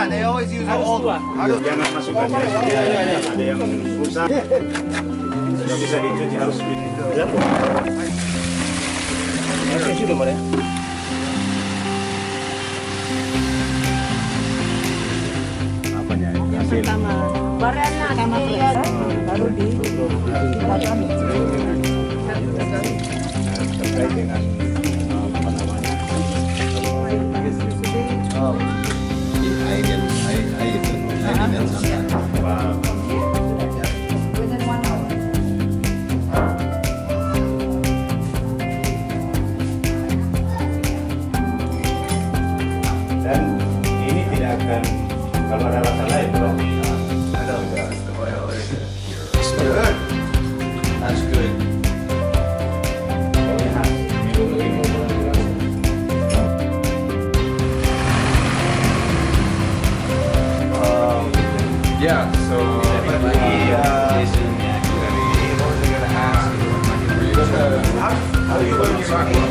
Yeah, they always use the old one. Jangan masukkan ada yang rusak. Sudah bisa dicuci harus sudah boleh. Apanya? Pertama, pertama baru di terkait dengan apa namanya? Dan ini tidak akan kalau ada rasa lain dong. That's good. Yeah, so How do you